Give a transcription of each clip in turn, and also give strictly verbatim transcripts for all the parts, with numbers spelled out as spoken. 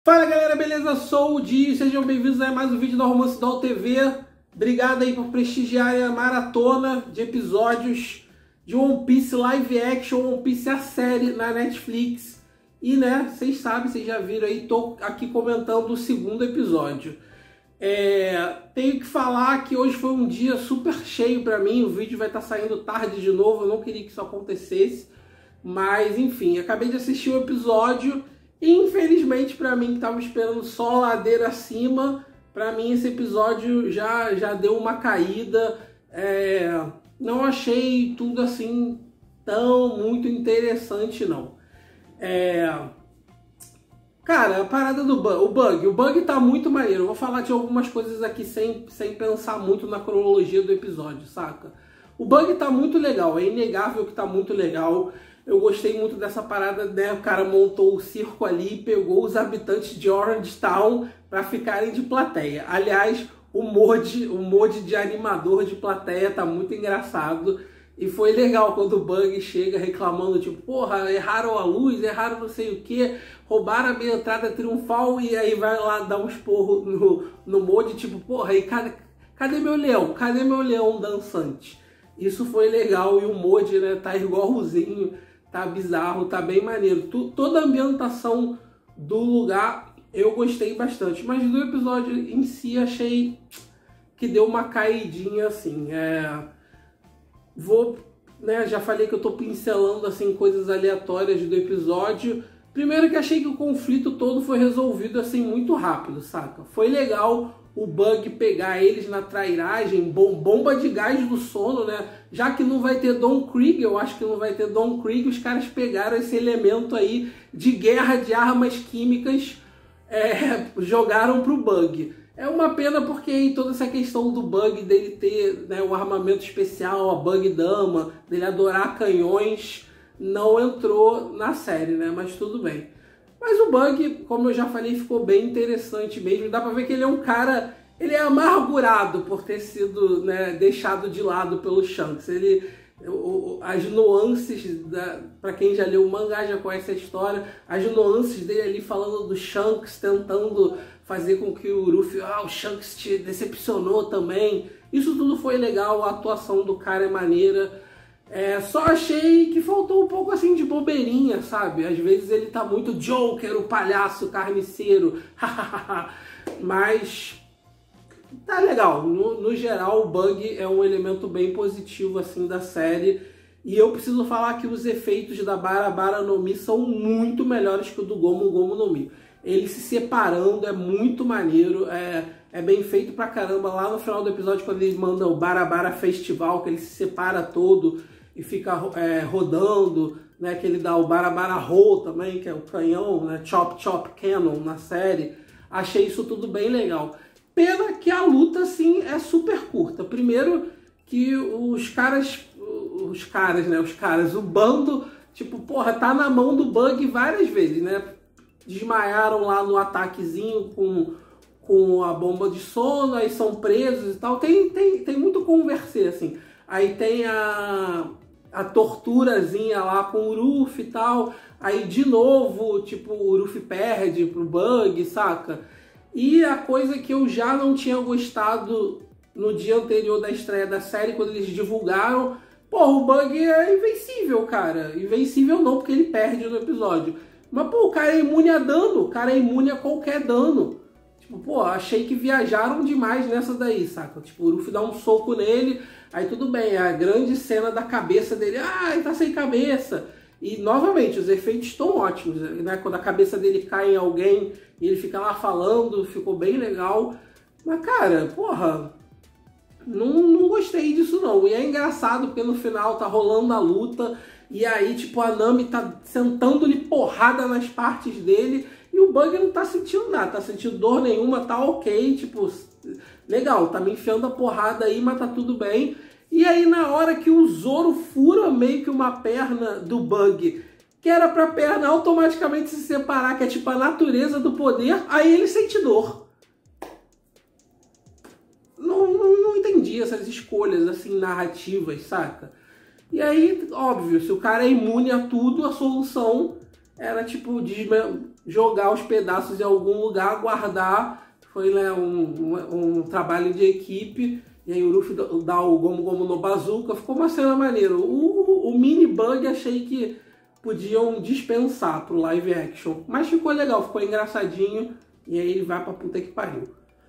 Fala galera, beleza? Sou o Di, sejam bem-vindos a mais um vídeo da Romance Doll T V. Obrigado aí por prestigiar a maratona de episódios de One Piece Live Action, One Piece a série na Netflix. E né, vocês sabem, vocês já viram aí, tô aqui comentando o segundo episódio. É, tenho que falar que hoje foi um dia super cheio pra mim, o vídeo vai estar saindo tarde de novo, eu não queria que isso acontecesse. Mas enfim, acabei de assistir o episódio. E infelizmente para mim que tava esperando só ladeira acima, para mim esse episódio já, já deu uma caída. É, não achei tudo assim tão muito interessante não. É, cara, a parada do bug, o bug, o bug tá muito maneiro. Eu vou falar de algumas coisas aqui sem, sem pensar muito na cronologia do episódio, saca? O bug tá muito legal, é inegável que tá muito legal. Eu gostei muito dessa parada, né? O cara montou o circo ali e pegou os habitantes de Orange Town para ficarem de plateia. Aliás, o mod, o mod de animador de plateia tá muito engraçado. E foi legal quando o Bug chega reclamando, tipo, porra, erraram a luz, erraram não sei o que, roubaram a minha entrada triunfal, e aí vai lá dar um esporro no, no mod, tipo, porra, e cadê, cadê meu leão? Cadê meu leão dançante? Isso foi legal, e o mod, né, tá igualzinho. Tá bizarro, tá bem maneiro. Tu, toda a ambientação do lugar eu gostei bastante. Mas do episódio em si achei que deu uma caidinha assim. É... Vou, né, já falei que eu tô pincelando assim coisas aleatórias do episódio. Primeiro que achei que o conflito todo foi resolvido assim muito rápido, saca? Foi legal o Bug pegar eles na trairagem, bom, bomba de gás do sono, né? Já que não vai ter Don Krieg, eu acho que não vai ter Don Krieg, os caras pegaram esse elemento aí de guerra de armas químicas, é, jogaram pro Bug. É uma pena porque aí toda essa questão do Bug, dele ter, né, o armamento especial, a Bug Dama, dele adorar canhões, não entrou na série, né? Mas tudo bem. Mas o Bug, como eu já falei, ficou bem interessante mesmo. Dá pra ver que ele é um cara... Ele é amargurado por ter sido, né, deixado de lado pelo Shanks. Ele, o, as nuances, da, pra quem já leu o mangá, já conhece a história, as nuances dele ali falando do Shanks, tentando fazer com que o Luffy... Ah, o Shanks te decepcionou também. Isso tudo foi legal, a atuação do cara é maneira. É, só achei que faltou um pouco assim de bobeirinha, sabe? Às vezes ele tá muito Joker, o palhaço carniceiro, mas tá legal. No, no geral, o Bug é um elemento bem positivo assim da série. E eu preciso falar que os efeitos da Bara Bara no Mi são muito melhores que o do Gomu Gomu no Mi. Ele se separando é muito maneiro, é, é bem feito pra caramba. Lá no final do episódio, quando ele manda o Bara Bara Festival, que ele se separa todo e fica é, rodando, né, que ele dá o Bara Bara Roll também, que é o canhão, né, Chop Chop Cannon na série. Achei isso tudo bem legal. Pena que a luta, assim, é super curta. Primeiro que os caras, os caras, né, os caras, o bando, tipo, porra, tá na mão do Bug várias vezes, né? Desmaiaram lá no ataquezinho com, com a bomba de sono, aí são presos e tal. Tem, tem, tem muito conversar, assim. Aí tem a, a torturazinha lá com o Ruffy e tal. Aí de novo, tipo, o Ruffy perde pro Bug, saca? E a coisa que eu já não tinha gostado no dia anterior da estreia da série, quando eles divulgaram, porra, o Bug é invencível, cara. Invencível não, porque ele perde no episódio. Mas, pô, o cara é imune a dano, o cara é imune a qualquer dano. Tipo, pô, achei que viajaram demais nessa daí, saca? Tipo, o Luffy dá um soco nele, aí tudo bem, a grande cena da cabeça dele, ah, ele tá sem cabeça. E, novamente, os efeitos estão ótimos, né? Quando a cabeça dele cai em alguém e ele fica lá falando, ficou bem legal. Mas, cara, porra, não, não gostei disso não. E é engraçado porque no final tá rolando a luta, e aí, tipo, a Nami tá sentando-lhe porrada nas partes dele e o Bug não tá sentindo nada, tá sentindo dor nenhuma, tá ok, tipo, legal, tá me enfiando a porrada aí, mas tá tudo bem. E aí, na hora que o Zoro fura meio que uma perna do Bug, que era pra perna automaticamente se separar, que é tipo a natureza do poder, aí ele sente dor. Não, não, não entendi essas escolhas, assim, narrativas, saca? E aí, óbvio, se o cara é imune a tudo, a solução era tipo jogar os pedaços em algum lugar, guardar. Foi, né, um, um, um trabalho de equipe. E aí o Ruffy dá o Gomu Gomu no Bazooka. Ficou uma cena maneira. O, o mini bug achei que podiam dispensar pro live action. Mas ficou legal, ficou engraçadinho. E aí ele vai pra puta que pariu.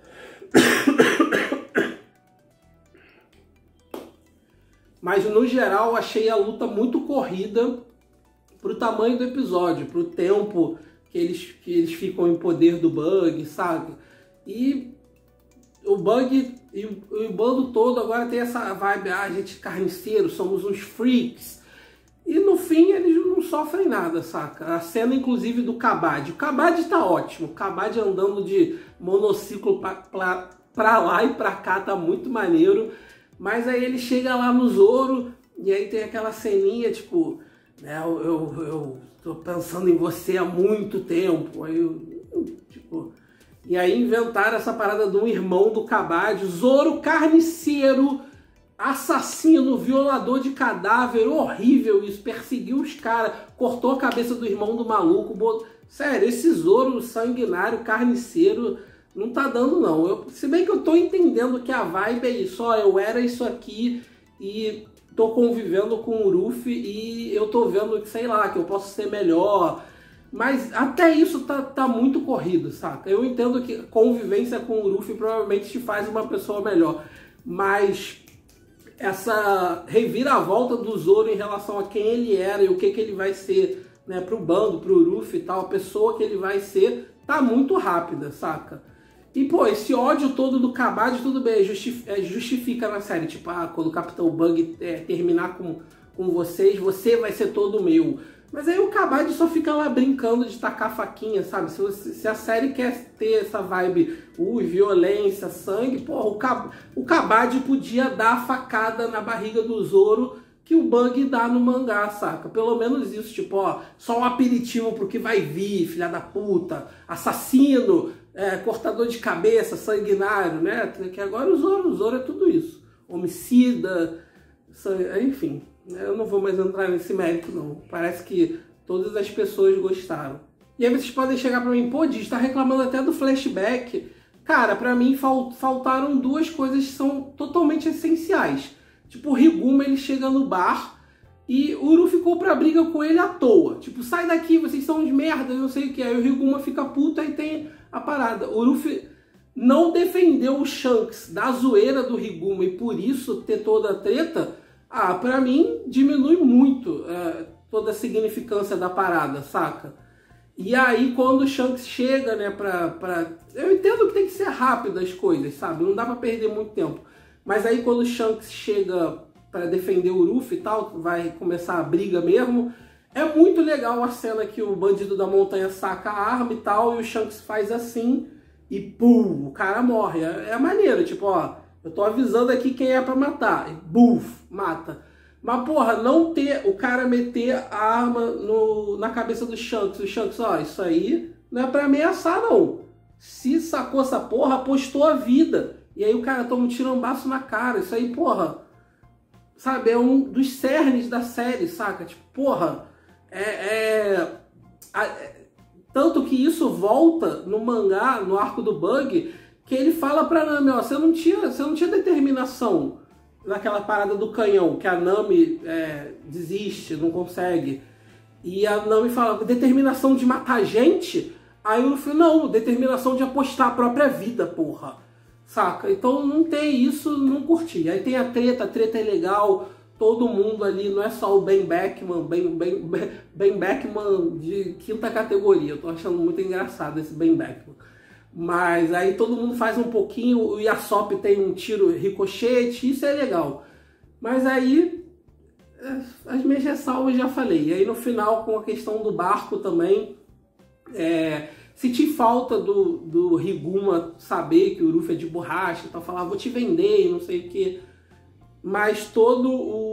Mas no geral achei a luta muito corrida pro tamanho do episódio, pro tempo que eles, que eles ficam em poder do Bug, sabe? E o Bug e o, e o bando todo agora tem essa vibe, ah, a gente é carniceiro, somos uns freaks. E no fim eles não sofrem nada, saca? A cena inclusive do Kabad. O Kabad tá ótimo, o Kabad andando de monociclo pra, pra, pra lá e pra cá tá muito maneiro. Mas aí ele chega lá no Zoro e aí tem aquela ceninha, tipo, né, eu, eu, eu tô pensando em você há muito tempo. Aí eu, tipo, e aí inventaram essa parada de um irmão do Kabad, Zoro carniceiro, assassino, violador de cadáver, horrível isso, perseguiu os caras, cortou a cabeça do irmão do maluco, bot... sério, esse Zoro sanguinário, carniceiro, não tá dando não. Eu, se bem que eu tô entendendo que a vibe é isso, ó, eu era isso aqui e tô convivendo com o Ruffy e eu tô vendo que, sei lá, que eu posso ser melhor. Mas até isso tá, tá muito corrido, saca? Eu entendo que convivência com o Ruffy provavelmente te faz uma pessoa melhor. Mas essa reviravolta do Zoro em relação a quem ele era e o que, que ele vai ser, né, pro bando, pro Ruffy e tal, a pessoa que ele vai ser, tá muito rápida, saca? E, pô, esse ódio todo do Kabad, tudo bem, justifica, justifica na série. Tipo, ah, quando o Capitão Bug é, terminar com, com vocês, você vai ser todo meu. Mas aí o Kabad só fica lá brincando de tacar faquinha, sabe? Se, você, se a série quer ter essa vibe, ui, violência, sangue, porra, o, Kab, o Kabad podia dar a facada na barriga do Zoro que o Bug dá no mangá, saca? Pelo menos isso, tipo, ó, só um aperitivo pro que vai vir, filha da puta, assassino, é, cortador de cabeça, sanguinário, né? Que agora o Zoro, o Zoro é tudo isso. Homicida, sang... enfim, eu não vou mais entrar nesse mérito, não. Parece que todas as pessoas gostaram. E aí vocês podem chegar pra mim, pô, Diz, tá reclamando até do flashback. Cara, pra mim fal... faltaram duas coisas que são totalmente essenciais. Tipo, o Higuma, ele chega no bar e o Uru ficou pra briga com ele à toa. Tipo, sai daqui, vocês são uns merdas, não sei o que. Aí o Higuma fica puto e tem a parada. O Ruffy não defendeu o Shanks da zoeira do Higuma e por isso ter toda a treta. Ah, pra mim diminui muito é, toda a significância da parada, saca? E aí quando o Shanks chega, né, pra, pra... Eu entendo que tem que ser rápido as coisas, sabe? Não dá pra perder muito tempo. Mas aí quando o Shanks chega pra defender o Ruffy e tal, vai começar a briga mesmo, é muito legal a cena que o bandido da montanha saca a arma e tal, e o Shanks faz assim, e pum, o cara morre. É, é maneiro, tipo, ó, eu tô avisando aqui quem é pra matar, e buf, mata. Mas, porra, não ter o cara meter a arma no, na cabeça do Shanks, o Shanks, ó, isso aí não é pra ameaçar, não. Se sacou essa porra, apostou a vida. E aí o cara toma um tirambaço na cara, isso aí, porra, sabe, é um dos cernes da série, saca? Tipo, porra, é, é, é... Tanto que isso volta no mangá, no arco do Bug, que ele fala pra Nami, ó, você não tinha, você não tinha determinação naquela parada do canhão, que a Nami é, desiste, não consegue. E a Nami fala, determinação de matar gente? Aí eu falei, não, determinação de apostar a própria vida, porra. Saca? Então não tem isso, não curti. Aí tem a treta, a treta é legal, todo mundo ali, não é só o Ben Beckman, Ben, Ben, Ben Beckman de quinta categoria. Eu tô achando muito engraçado esse Ben Beckman. Mas aí todo mundo faz um pouquinho, o Yasop tem um tiro ricochete, isso é legal. Mas aí, as minhas ressalvas já falei. E aí no final, com a questão do barco também, é... senti falta do, do Higuma saber que o Ruffy é de borracha, então falar, vou te vender e não sei o que. Mas todo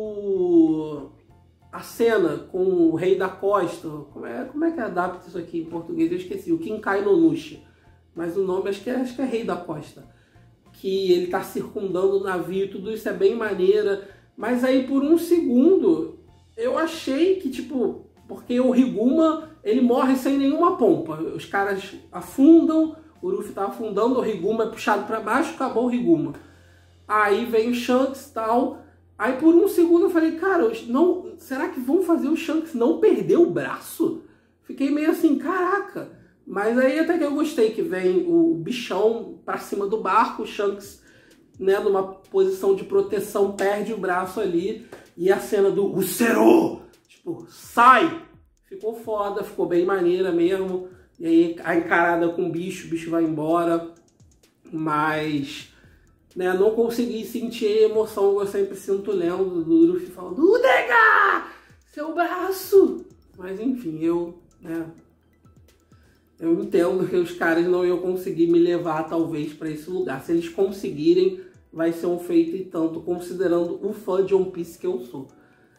o... a cena com o Rei da Costa, como é, como é que adapta isso aqui em português? Eu esqueci, o Kinkai no Nushi. Mas o nome acho que, é, acho que é Rei da Costa. Que ele tá circundando o navio, tudo isso é bem maneira. Mas aí por um segundo eu achei que, tipo, porque o Higuma, ele morre sem nenhuma pompa. Os caras afundam, o Luffy tá afundando, o Higuma é puxado para baixo, acabou o Higuma. Aí vem o Shanks e tal. Aí por um segundo eu falei, cara, não, será que vão fazer o Shanks não perder o braço? Fiquei meio assim, caraca. Mas aí até que eu gostei que vem o bichão pra cima do barco, o Shanks, né, numa posição de proteção, perde o braço ali. E a cena do Ucero, tipo, sai! Ficou foda, ficou bem maneira mesmo. E aí a encarada com o bicho, o bicho vai embora. Mas, né, não consegui sentir a emoção que eu sempre sinto lendo do Luffy falando Udega! Seu braço! Mas enfim, eu, né, eu entendo que os caras não iam conseguir me levar talvez para esse lugar. Se eles conseguirem, vai ser um feito e tanto, considerando o fã de One Piece que eu sou.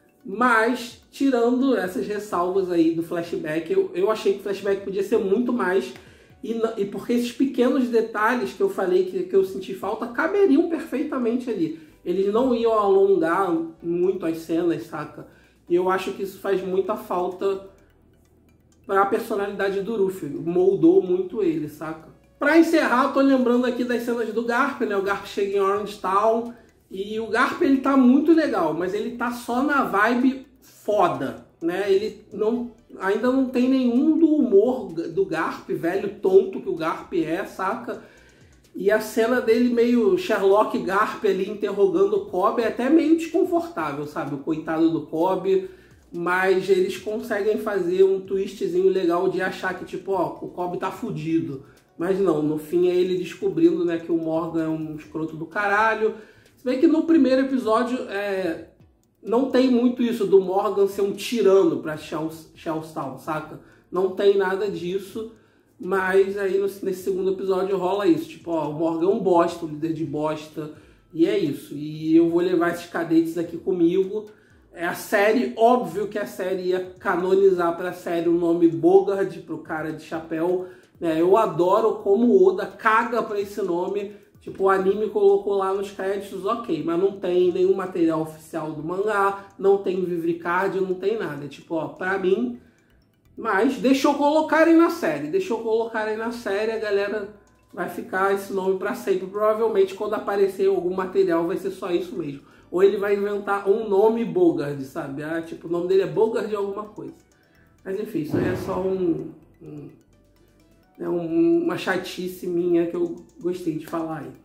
Mas, tirando essas ressalvas aí do flashback, eu, eu achei que o flashback podia ser muito mais, e, e porque esses pequenos detalhes que eu falei que, que eu senti falta, caberiam perfeitamente ali. Eles não iam alongar muito as cenas, saca? E eu acho que isso faz muita falta para a personalidade do Luffy, moldou muito ele, saca? Pra encerrar, eu tô lembrando aqui das cenas do Garp, né? O Garp chega em Orange Town e o Garp, ele tá muito legal, mas ele tá só na vibe foda, né? Ele não, ainda não tem nenhum do humor do Garp, velho tonto que o Garp é, saca? E a cena dele meio Sherlock Garp ali interrogando o Kobe é até meio desconfortável, sabe? O coitado do Kobe, mas eles conseguem fazer um twistzinho legal de achar que tipo, ó, o Kobe tá fudido. Mas não, no fim é ele descobrindo, né, que o Morgan é um escroto do caralho. Se bem que no primeiro episódio é, não tem muito isso do Morgan ser um tirano pra Shellstown, saca? Não tem nada disso, mas aí no, nesse segundo episódio rola isso. Tipo, ó, o Morgan é um bosta, um líder de bosta, e é isso. E eu vou levar esses cadetes aqui comigo. É a série, óbvio que a série ia canonizar pra série o nome Bogard, pro cara de chapéu. É, eu adoro como o Oda caga pra esse nome. Tipo, o anime colocou lá nos créditos, ok, mas não tem nenhum material oficial do mangá, não tem Vivricard, não tem nada. Tipo, ó, pra mim, mas deixou colocarem na série, deixou colocarem na série, a galera vai ficar esse nome pra sempre. Provavelmente quando aparecer algum material vai ser só isso mesmo. Ou ele vai inventar um nome Bogard, sabe? Ah, tipo, o nome dele é Bogard de alguma coisa. Mas enfim, isso aí é só um... um É uma chatice minha que eu gostei de falar aí.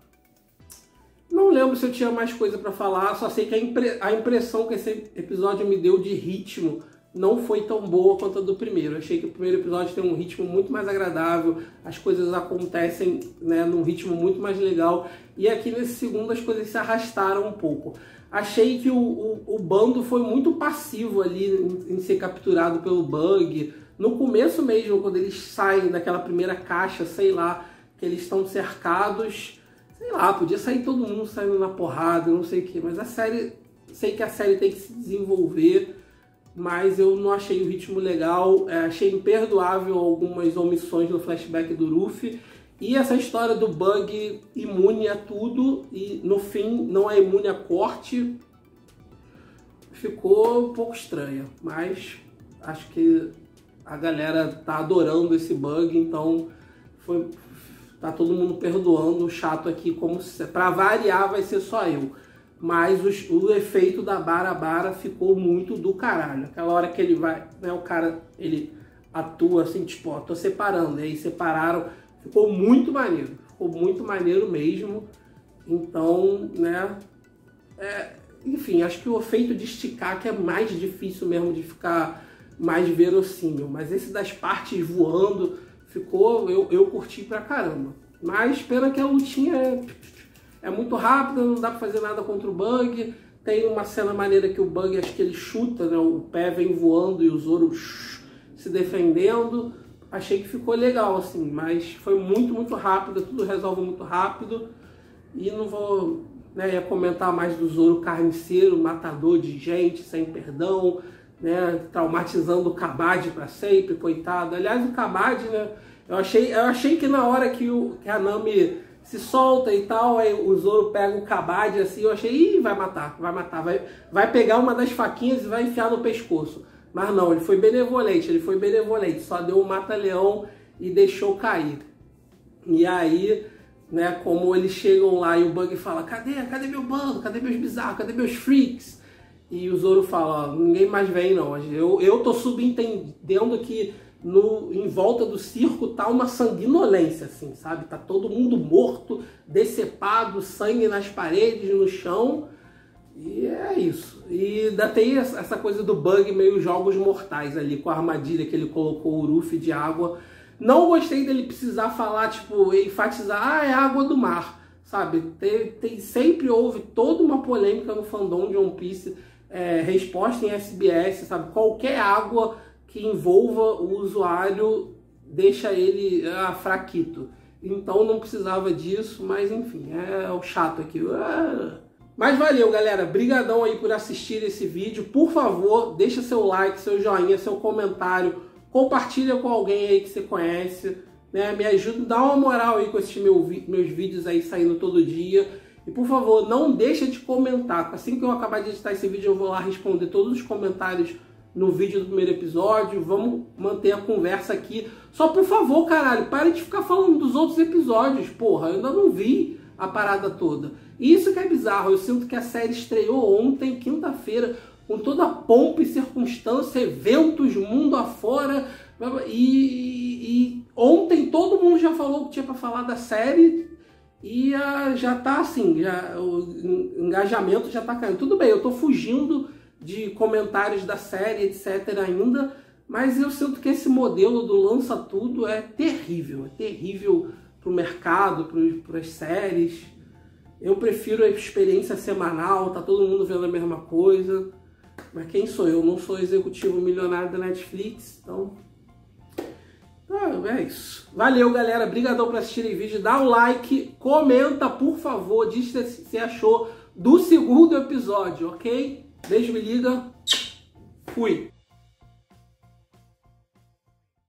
Não lembro se eu tinha mais coisa para falar, só sei que a, impre a impressão que esse episódio me deu de ritmo não foi tão boa quanto a do primeiro. Eu achei que o primeiro episódio tem um ritmo muito mais agradável, as coisas acontecem, né, num ritmo muito mais legal. E aqui nesse segundo as coisas se arrastaram um pouco. Achei que o, o, o bando foi muito passivo ali em, em ser capturado pelo Bug. No começo mesmo, quando eles saem daquela primeira caixa, sei lá, que eles estão cercados, sei lá, podia sair todo mundo saindo na porrada, não sei o que, mas a série, sei que a série tem que se desenvolver, mas eu não achei o ritmo legal, é, achei imperdoável algumas omissões no flashback do Luffy, e essa história do Bug imune a tudo, e no fim não é imune a corte, ficou um pouco estranha, mas acho que a galera tá adorando esse Bug, então foi, tá todo mundo perdoando. O chato aqui, como se, pra variar, vai ser só eu. Mas os, o efeito da Barabara ficou muito do caralho. Aquela hora que ele vai, né, o cara, ele atua assim, tipo, ó, tô separando. E aí separaram, ficou muito maneiro. Ficou muito maneiro mesmo. Então, né, é, enfim, acho que o efeito de esticar que é mais difícil mesmo de ficar mais verossímil, mas esse das partes voando ficou, eu, eu curti pra caramba. Mas pena que a lutinha é, é muito rápida, não dá pra fazer nada contra o Bug. Tem uma cena maneira que o Bug, acho que ele chuta, né, o pé vem voando e o Zoro se defendendo. Achei que ficou legal assim, mas foi muito, muito rápido, tudo resolve muito rápido. E não vou, né, ia comentar mais do Zoro carniceiro, matador de gente, sem perdão, né, traumatizando o Kabad para sempre, coitado. Aliás, o Kabad, né, eu achei, eu achei que na hora que, o, que a Nami se solta e tal, aí o Zoro pega o Kabad assim, eu achei, ih, vai matar, vai matar, vai, vai pegar uma das faquinhas e vai enfiar no pescoço. Mas não, ele foi benevolente, ele foi benevolente, só deu um mata-leão e deixou cair. E aí, né, como eles chegam lá e o Bug fala, cadê? Cadê meu bando? Cadê meus bizarros? Cadê meus freaks? E o Zoro fala, ó, ninguém mais vem não, eu, eu tô subentendendo que no, em volta do circo tá uma sanguinolência, assim, sabe? Tá todo mundo morto, decepado, sangue nas paredes, no chão, e é isso. E ainda tem essa coisa do Bug meio jogos mortais ali, com a armadilha que ele colocou o Ruffy de água. Não gostei dele precisar falar, tipo, enfatizar, ah, é água do mar, sabe? Tem, tem, sempre houve toda uma polêmica no fandom de One Piece, é, resposta em S B S, sabe? Qualquer água que envolva o usuário deixa ele ah, fraquito. Então não precisava disso, mas enfim, é o chato aqui. Ah. Mas valeu, galera. Brigadão aí por assistir esse vídeo. Por favor, deixa seu like, seu joinha, seu comentário. Compartilha com alguém aí que você conhece, né? Me ajuda, dá uma moral aí com esses meu, meus vídeos aí saindo todo dia. E por favor, não deixa de comentar. Assim que eu acabar de editar esse vídeo, eu vou lá responder todos os comentários no vídeo do primeiro episódio. Vamos manter a conversa aqui. Só por favor, caralho, pare de ficar falando dos outros episódios, porra. Eu ainda não vi a parada toda. E isso que é bizarro. Eu sinto que a série estreou ontem, quinta-feira, com toda a pompa e circunstância, eventos, mundo afora. E, e ontem todo mundo já falou o que tinha pra falar da série. E uh, já tá assim, já, o engajamento já tá caindo. Tudo bem, eu tô fugindo de comentários da série, etcétera ainda, mas eu sinto que esse modelo do lança tudo é terrível. É terrível pro mercado, para as séries. Eu prefiro a experiência semanal, tá todo mundo vendo a mesma coisa. Mas quem sou eu? Não sou executivo milionário da Netflix, então... Ah, é isso. Valeu, galera. Obrigadão por assistirem o vídeo. Dá um like, comenta, por favor. Diz se você achou do segundo episódio, ok? Beijo, me liga. Fui.